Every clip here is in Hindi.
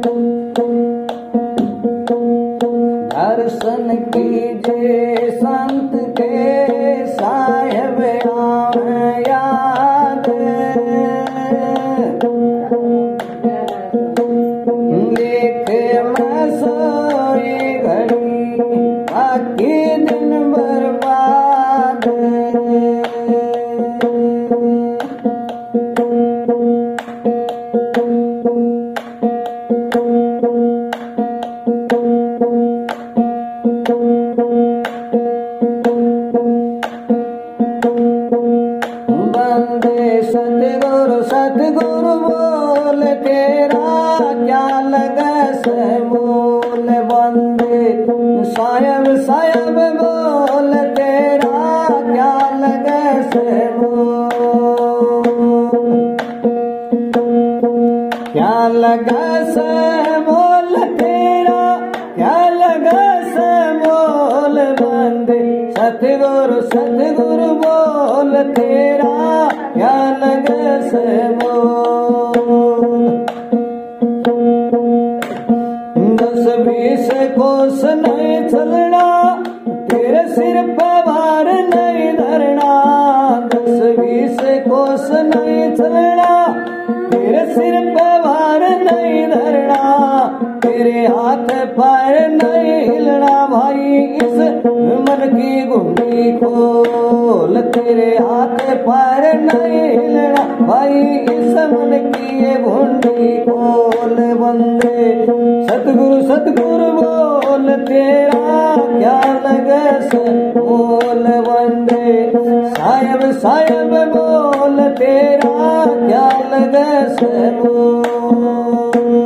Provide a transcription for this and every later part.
दर्शन कीजिए संत के साहिब आवे याद, देख मैं सोई घड़ी बाकी दिन बर्बाद। सतगुरु बोल तेरा क्या लगा से मोल, बंदे साहिब साहिब बोल तेरा क्या लगा से मोल, क्या लगा से मोल तेरा क्या लगा से मोल, बंदे सतगुरु सतगुरु बोल तेरा क्या लगा से मोल। 10-20 कोस नहीं चलना तेरे सिर पे भार नहीं धरना, 10-20 कोस नहीं चलना तेरे सिर पे भार नहीं धरना, तेरे हाथ पैर नहीं हिलना भाई इस मन की गुंडी खोल, तेरे हाथ पैर नहीं हिलना भाई इस मन की ये गुंडी खोल, बंदे सतगुरु सतगुरु बोल तेरा क्या लगा से बोल, बंदे साहिब साहिब बोल तेरा क्या लगा से बोल,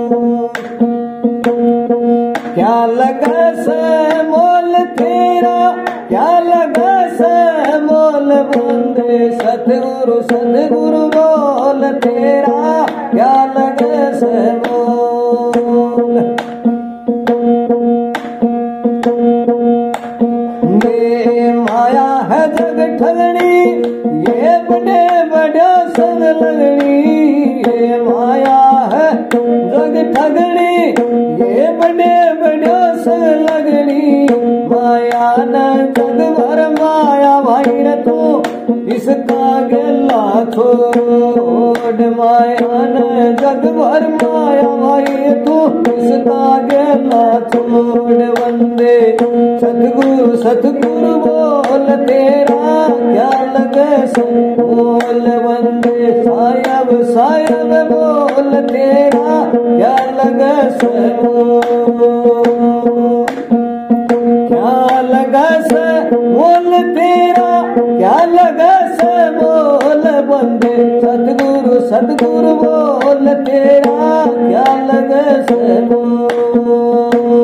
क्या लगा से मोल तेरा क्या लगा से मोल, बंदे सतगुरु सतगुरु बोल तेरा क्या लगा से मोल। ये माया है जग ठगनी ये बड़े बड़े संग लगनी, ये माया है जग ठगनी ये बड़े बड़े संग लगनी, माया न जग भर माया भाई रे तू इसका गला छोड़, माया न जग भर माया भाई तू इसका गला छोड़, बंदे सतगुरु सतगुरु बोल तेरा क्या लगा से बोल, बंदे साहिब साहिब बोल तेरा क्या लगा से बोल, क्या लगा से बोल तेरा क्या लगा से बोल, बंदे सतगुरु सतगुरु बोल तेरा क्या लगा से बोल।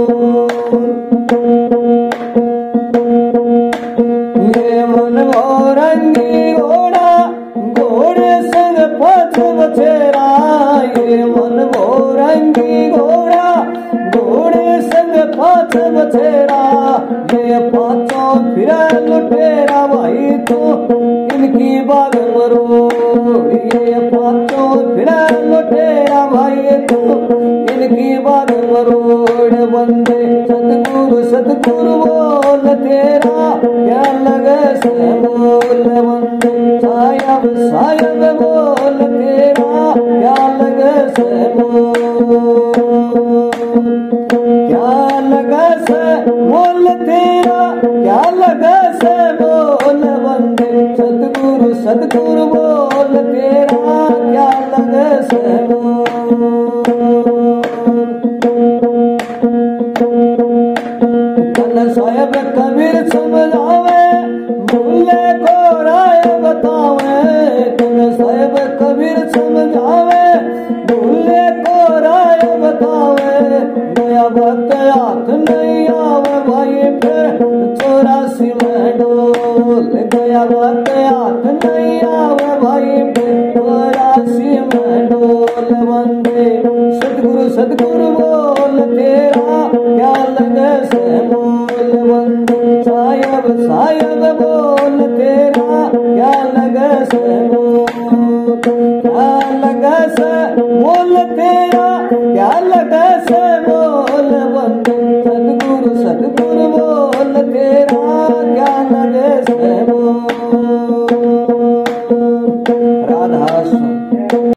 ये मन रंगी घोड़ा घोड़े संग पथ बछेरा, ये मन रंगी घोड़ा घोड़े संग पथ बछेरा, ये पाँचों फिर लुटेरा भाई तो इनकी बाग मरोड़, ये पाँचों फिर लुटेरा भाई तो इनकी बाग मरोड़, बंदे सतगुरु सतगुरु बोल तेरा क्या लगा से बोल, बंदे साहिब साहिब बोल तेरा क्या लगा से बोल, क्या लगा से बोल तेरा क्या लगा से बोल, बंदे सतगुरु सतगुरु बोल तेरा क्या लगा से बोल। साहिब कबीर समझावे भूले को राय बतावे, साहिब कबीर समझावे भूले को राय बतावे, गया भक्त हाथ नहीं आवे भाई फिर 84 में डोल, गया भक्त हाथ नहीं आवे भाई फिर 84 में डोल, बंदे सतगुरु सतगुरु बोल तेरा क्या लगा से बोल, बंदे साहिब साहिब बोल तेरा क्या लगा से बोल, क्या लगा से बोल तेरा क्या लगा से बोल बंदे सतगुरु सतगुरु बोल तेरा क्या लगे से बोल। राधा